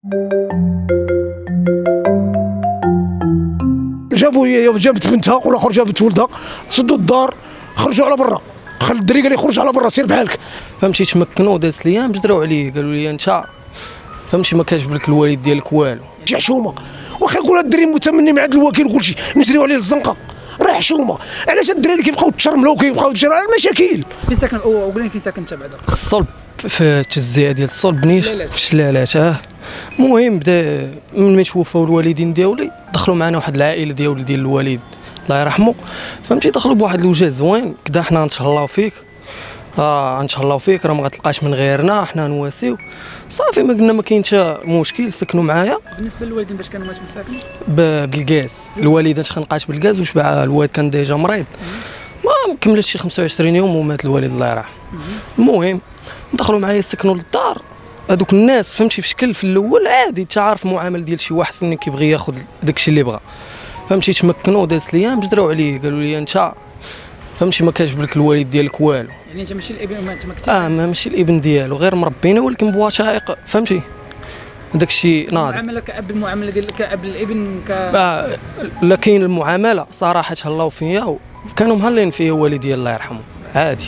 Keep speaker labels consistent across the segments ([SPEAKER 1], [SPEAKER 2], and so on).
[SPEAKER 1] جابوا هي جابت بنتها والاخر جابت ولدها، سدوا الدار خرجوا على برا، خلي الدري قال لي خرج على برا سير بحالك.
[SPEAKER 2] فهمتي تمكنوا دازت ليام جراو عليه قالوا لي انت فهمتي ما كيعجبلك الوالد ديالك والو.
[SPEAKER 1] شي حشومه واخا يقول الدري متمني مع هذا الوكيل وكل شيء نجريو عليه للزنقه، راه حشومه. علاش الدراري كيبقاو يتشرملوا وكيبقاو يتشرملوا المشاكل؟
[SPEAKER 3] فين ساكن وقولي فين ساكن انت بعدا؟
[SPEAKER 2] الصلب في التجزئه ديال الصلب نيش في الشلالات. المهم بدا من ما توفاو الوالدين ديالي دخلوا معنا واحد العائله ديال الوالد الله يرحمه، فهمتي دخلوا بواحد الوجه زوين كدا. حنا نتهلاو فيك نتهلاو فيك، راه ما غتلقاش من غيرنا، حنا نواسيو صافي. ما قلنا ما كاين حتى مشكل، سكنوا معايا.
[SPEAKER 3] بالنسبه للوالدين باش كانوا ماتوا ساكن
[SPEAKER 2] بالغاز، الوالده تخنقات بالغاز وشبع الوالد كان ديجا مريض، ما كملتش شي 25 يوم ومات الوالد الله يرحمه. المهم دخلوا معايا سكنوا للدار. هذوك الناس فهمتي في شكل في الاول عادي، انت عارف المعامله ديال شي واحد فين كيبغي ياخذ داكشي اللي بغا، فهمتي تمكنوا دازت ليام جراو عليه قالوا لي انت فهمتي ما كيعجبلك الوالد ديالك والو.
[SPEAKER 3] يعني انت ماشي الابن، ما انت ما كنتيش
[SPEAKER 2] ماشي الابن ديالو، غير مربينا ولكن بوثائق فهمتي داكشي ناضي.
[SPEAKER 3] المعامله كأب، المعامله ديال كأب الابن
[SPEAKER 2] لا كاين المعامله صراحه تهلاو فيا وكانوا مهلين فيا والدي الله يرحمه عادي،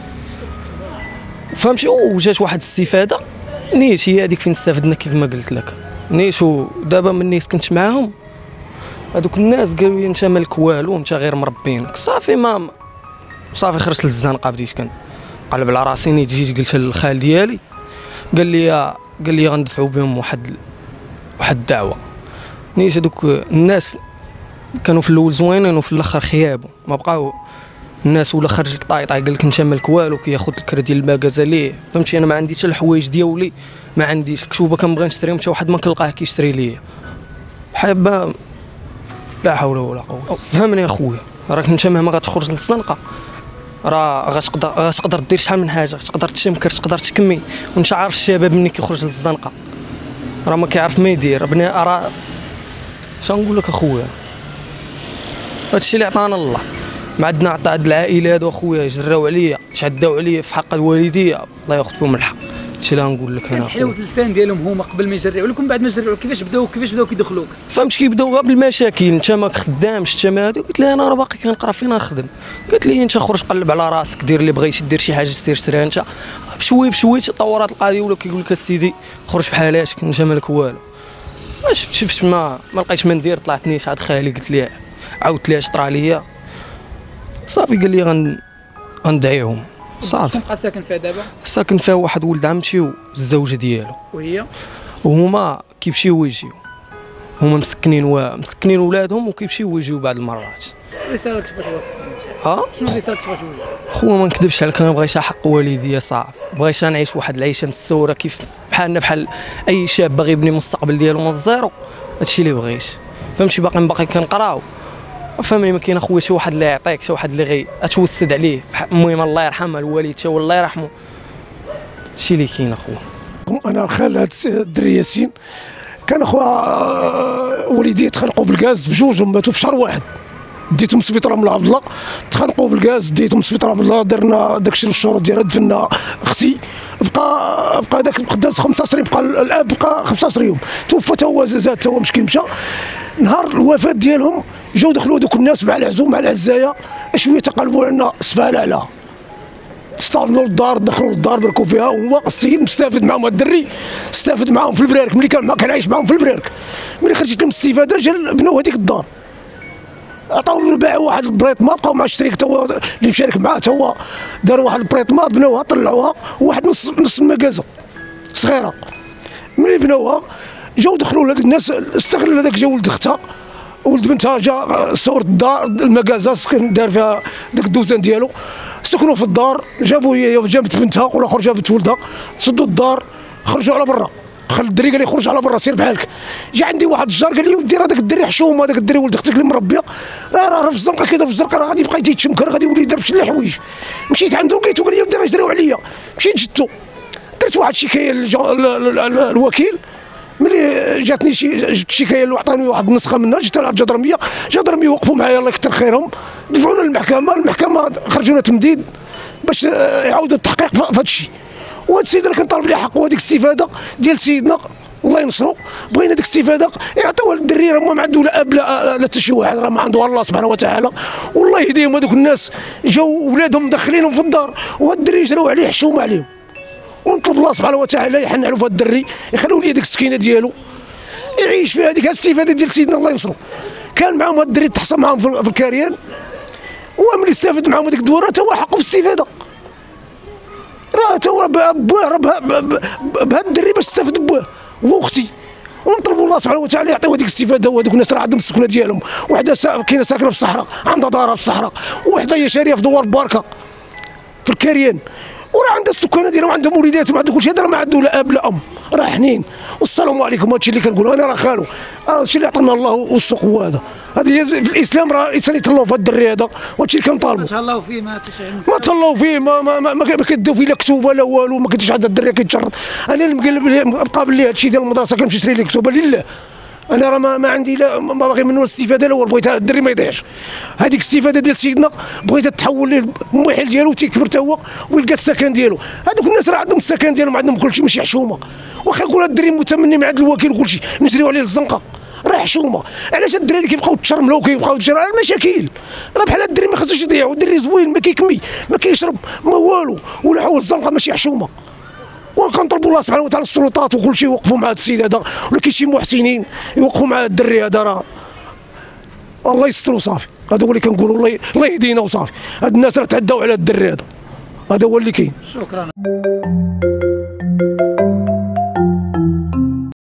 [SPEAKER 2] فهمتي. وجات واحد الاستفاده نيت هي هذيك فين استفدنا كيف ما قلت لك نيت. ودابا مني سكنت معاهم هذوك الناس قالوا لي انت مالك والو، انت غير مربينك صافي. ما صافي خرجت للزنقه، بديت كنقلب على راسي. نيت جيت قلت للخال ديالي قال لي غندفعوا بهم واحد الدعوه. نيت هذوك الناس كانوا في الاول زوينين وفي الاخر خيابوا، ما بقاو الناس ولا خرج لك طاي قال لك انت مالك والو، كياخذ لك ديال المكازا ليه فهمتي. انا ما عندي حتى الحوايج ديالي، ما عنديش الكتوبه كنبغي نشريهم حتى واحد ما كنلقاه كيشري ليا حابه. لا حول ولا قوه. فهمني اخويا، راك انت مهما غتخرج للزنقه راه غتقدر دير شحال من حاجه، تقدر تشمكر، تقدر تكمي. وانت عارف الشباب ملي كيخرج للزنقه راه ما كيعرف ما يدير. راه شنقول لك اخويا، هادشي اللي عطانا الله. ما عندنا عطا هاد العائله هادو اخويا جراو عليا، تعداو عليا في حق الوالديه، الله ياخذ فيهم الحق. هادشي اللي غنقول لك انا.
[SPEAKER 3] حلاوه اللسان ديالهم هما قبل ما يجرعوا لكم، بعد ما يجرعوا كيفاش بداو كيدخلوك؟
[SPEAKER 2] فهمت كيبداو غير بالمشاكل. انت ما خدامش انت ما هادي. قلت لها انا راه باقي كنقرا فين نخدم. قالت لي انت خرج قلب على راسك، دير اللي بغيتي، دير شي حاجه سير شريها انت بشويه تطورات القضيه. ولا كيقول لك السيدي خرج بحالاتك انت مالك والو. شفت ما لقيتش ما ندير، طلعت نيش عند خالي قلت ليه، عاودت ليه شطرا ليا صافي. قال لي غندعيهم صافي.
[SPEAKER 3] شنو بقى ساكن فيها دابا؟
[SPEAKER 2] ساكن فيها واحد ولد عمتي والزوجه ديالو، وهما كيمشيو ويجيو، هما مسكنين ولادهم وكيمشيو ويجيو بعض المرات.
[SPEAKER 3] رسالتك باش توصل شنو رسالتك باش توصل؟
[SPEAKER 2] خويا ما نكذبش عليك، انا بغيت حق والديا صافي، بغيت نعيش واحد العيشه مستوره كيف بحالنا بحال اي شاب باغي يبني المستقبل ديالو من الزيرو. هادشي اللي بغيت فهمتي. باقي كنقراو فهمني. ما كاين اخويا شي واحد اللي يعطيك، شي واحد اللي غتوسد عليه. المهم الله يرحمها الوالد تا الله يرحمه، هادشي اللي كاين اخويا.
[SPEAKER 1] انا خال هاد الدري ياسين كان اخويا وليدي تخنقوا بالغاز بجوجهم، ماتوا في شهر واحد. ديتهم للسبيطار من عبد الله، تخنقوا بالغاز، ديتهم للسبيطار عبد الله، درنا داكشي للشروط ديالها، دفنا اختي. بقى داك داز 15 يوم، بقى الاب بقى 15 يوم، توفى تا هو زاد تا هو مسكين مشى. نهار الوفاه ديالهم جاو دخلوا هذوك الناس مع العزوم مع العزايه شويه تقلبوا لنا سفاله على استعملوا للدار، دخلوا للدار بركوا فيها. هو السيد مستفد معهم، الدري استفد معهم في البرارك ملي كان عايش معهم في البرارك. ملي خرجت لهم الاستفاده جا بناو هذيك الدار، عطاو باعوا واحد البريطما، بقاو مع الشريك تا هو اللي مشارك معاه، تا هو داروا واحد البريطما بناوها طلعوها، وواحد نص المكازه صغيره. ملي بناوها جاو دخلوا لهذوك الناس، استغل هذاك جا ولد اختها ولد بنتها، جا صورت الدار المكازه سكن دار فيها داك الدوزان ديالو، سكنوا في الدار. جابوا هي جابت بنتها والاخر جابت ولدها، سدوا الدار خرجوا على برا، خلي الدري قال لي خرج على برا سير بحالك. جا عندي واحد الجار قال لي ودي راه داك الدري حشومه، داك الدري ولد اختك اللي مربيه راه في الزنقه كذا في الزنقه، راه غادي يبقى يتشمكر، غادي يولي يدير بشي الحوايج. مشيت عنده لقيتو قال لي ودي راه جراو عليا، مشيت جدتو درت واحد الشكايه للوكيل. ملي جاتني جبت شكايه اللي عطاني واحد النسخه منها، جبتها لعند الجدرميه وقفوا معايا الله يكثر خيرهم، دفعونا للمحكمه خرجونا تمديد باش يعاودوا التحقيق في هذا الشيء. وهذا السيد راه كنطالب ليه حقه، هذيك الاستفاده ديال سيدنا الله ينصرو. بغينا ديك الاستفاده يعطيوها للدري، راه ما عنده لا اب لا حتى شي واحد، راه ما عنده الله سبحانه وتعالى. والله يهديهم هذوك الناس، جاو ولادهم مدخلينهم في الدار وهاد الدري جراو عليه حشوم عليهم. ونطلب الله سبحانه وتعالى يحن على هذا الدري، يخليو ليه ديك السكينه ديالو يعيش فيها هذيك الاستفاده ديال سيدنا الله ينصرو. كان معاهم هاد الدري تحصل معاهم في الكاريان، وملي استفاد معاهم هذيك الدوره تا هو حقه في الاستفاده، راه تا هو بواه بهاد الدري باش استفد بواه واختي. ونطلبوا الله سبحانه وتعالى يعطيو هذيك الاستفاده. وهذوك الناس راه عندهم السكنه ديالهم، وحده كاينه ساكنه في الصحراء عندها دارها في الصحراء، وحده هي شاريه في دوار بركه في الكاريان، وراه عندها السكانه ديالهم، عندهم وليداتهم، عندهم كلشي. هذا راه ما عنده لا اب لا ام، راه حنين. والسلام عليكم. هادشي اللي كنقولوا انا، راه خالو هادشي اللي عطانا الله والسوق. هذا هي في الاسلام، راه الانسان يتهلاو في هذا الدري هذا، وهادشي اللي كنطالبوا.
[SPEAKER 3] تهلاو فيه ما
[SPEAKER 1] تهلاو فيه، ما كيديو فيه لا كتوبه لا والو، ما كديش عند الدري كيتشرط. انا مقابل ليه هادشي ديال المدرسه كنمشي نشري ليه كتوبه لله. انا راه ما عندي لا، ما باغي منه الاستفاده لا والو، بغيت الدري ما يضيعش. هذيك الاستفاده ديال سيدنا بغيتها تحول ليه المحل ديالو تيكبر حتى هو ويلقى السكن ديالو. هذوك الناس راه عندهم السكن ديالهم، عندهم كلشي ماشي حشومه. واخا يكون هاد الدري متمني من عند الوكيل وكلشي نجريو عليه للزنقه، راه حشومه. علاش هاد الدراري كيبقاو تشرملوا وكيبقاو المشاكل؟ راه بحال هاد الدري ما خصوش يضيعوا. الدري زوين، ما كيكمي، ما كيشرب، ما والو، ولا حول الزنقه ماشي حشومه. وكنطلبوا الله سبحانه وتعالى السلطات وكل شيء يوقفوا مع هذا السيد هذا، ولا كاين شي محسنين يوقفوا مع الدري هذا. راه الله يستر صافي. هذا هو اللي كنقولوا، الله يهدينا وصافي. هاد الناس راه تعداو على الدري هذا، هذا هو اللي كاين.
[SPEAKER 3] شكرا.